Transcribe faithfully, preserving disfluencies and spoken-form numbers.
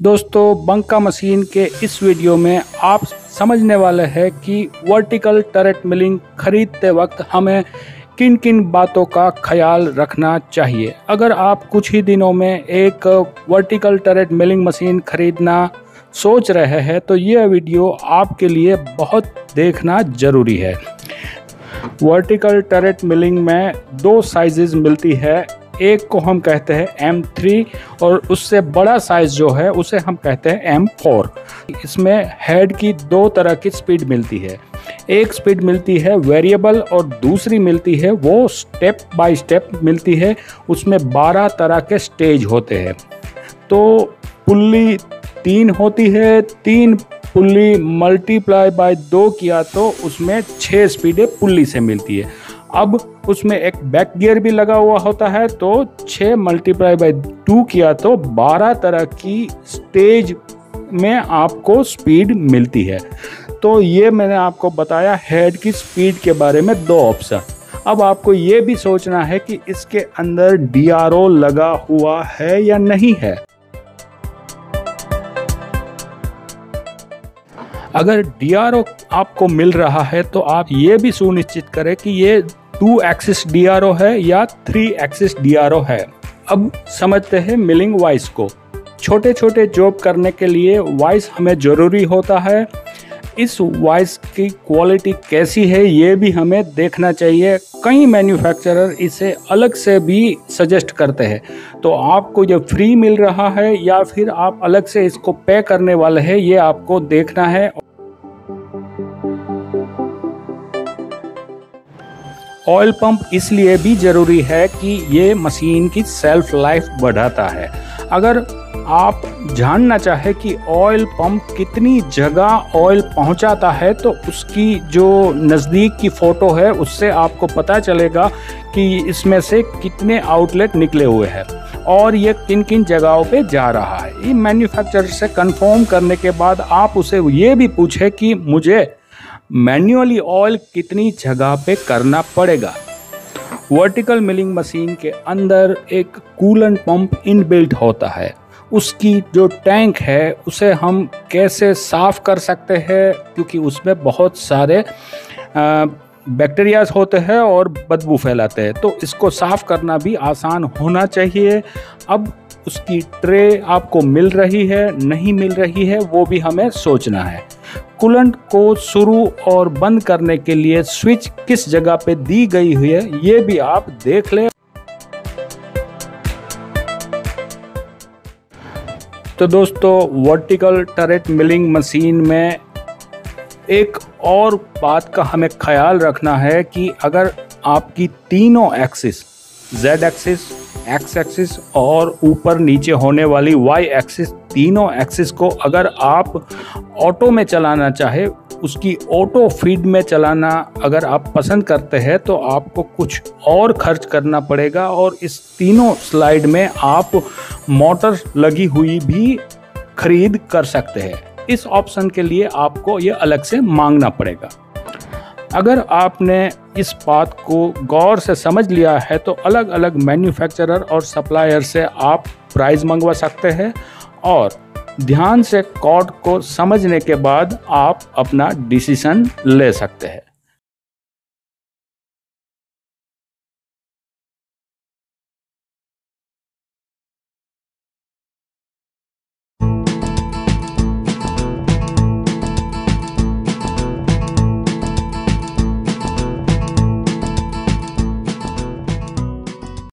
दोस्तों बंका मशीन के इस वीडियो में आप समझने वाले हैं कि वर्टिकल टरेट मिलिंग खरीदते वक्त हमें किन किन बातों का ख्याल रखना चाहिए। अगर आप कुछ ही दिनों में एक वर्टिकल टरेट मिलिंग मशीन खरीदना सोच रहे हैं तो यह वीडियो आपके लिए बहुत देखना ज़रूरी है। वर्टिकल टरेट मिलिंग में दो साइजेस मिलती है, एक को हम कहते हैं एम थ्री और उससे बड़ा साइज जो है उसे हम कहते हैं एम फोर। इसमें हेड की दो तरह की स्पीड मिलती है, एक स्पीड मिलती है वेरिएबल और दूसरी मिलती है वो स्टेप बाय स्टेप मिलती है। उसमें बारह तरह के स्टेज होते हैं। तो पुल्ली तीन होती है, तीन पुल्ली मल्टीप्लाई बाय दो किया तो उसमें छः स्पीडें पुल्ली से मिलती है। अब उसमें एक बैक गियर भी लगा हुआ होता है तो छः मल्टीप्लाई बाय टू किया तो बारह तरह की स्टेज में आपको स्पीड मिलती है। तो ये मैंने आपको बताया हेड की स्पीड के बारे में दो ऑप्शन। अब आपको ये भी सोचना है कि इसके अंदर डी आर ओ लगा हुआ है या नहीं है। अगर डी आर ओ आपको मिल रहा है तो आप ये भी सुनिश्चित करें कि ये two axis D R O है या three axis D R O है। अब समझते हैं मिलिंग वाइस को। छोटे छोटे जॉब करने के लिए वाइस हमें ज़रूरी होता है। इस वाइस की क्वालिटी कैसी है ये भी हमें देखना चाहिए। कई मैन्युफैक्चरर इसे अलग से भी सजेस्ट करते हैं, तो आपको जो फ्री मिल रहा है या फिर आप अलग से इसको पे करने वाले हैं ये आपको देखना है। ऑयल पंप इसलिए भी ज़रूरी है कि ये मशीन की सेल्फ लाइफ बढ़ाता है। अगर आप जानना चाहें कि ऑयल पंप कितनी जगह ऑयल पहुंचाता है तो उसकी जो नज़दीक की फ़ोटो है उससे आपको पता चलेगा कि इसमें से कितने आउटलेट निकले हुए हैं और ये किन किन जगहों पे जा रहा है। ये मैन्युफैक्चरर से कंफर्म करने के बाद आप उसे ये भी पूछें कि मुझे मैन्युअली ऑयल कितनी जगह पे करना पड़ेगा। वर्टिकल मिलिंग मशीन के अंदर एक कूलेंट पंप इनबिल्ट होता है। उसकी जो टैंक है उसे हम कैसे साफ़ कर सकते हैं, क्योंकि उसमें बहुत सारे बैक्टीरियाज होते हैं और बदबू फैलाते हैं, तो इसको साफ़ करना भी आसान होना चाहिए। अब उसकी ट्रे आपको मिल रही है नहीं मिल रही है वो भी हमें सोचना है। कूलेंट को शुरू और बंद करने के लिए स्विच किस जगह पे दी गई हुई है ये भी आप देख लें। तो दोस्तों वर्टिकल टरेट मिलिंग मशीन में एक और बात का हमें ख्याल रखना है कि अगर आपकी तीनों axis Z axis, X axis और ऊपर नीचे होने वाली वाई एक्सिस, तीनों एक्सिस को अगर आप ऑटो में चलाना चाहे, उसकी ऑटो फीड में चलाना अगर आप पसंद करते हैं तो आपको कुछ और खर्च करना पड़ेगा और इस तीनों स्लाइड में आप मोटर लगी हुई भी खरीद कर सकते हैं। इस ऑप्शन के लिए आपको ये अलग से मांगना पड़ेगा। अगर आपने इस बात को गौर से समझ लिया है तो अलग अलग मैन्युफैक्चरर और सप्लायर से आप प्राइस मंगवा सकते हैं और ध्यान से कोड को समझने के बाद आप अपना डिसीजन ले सकते हैं।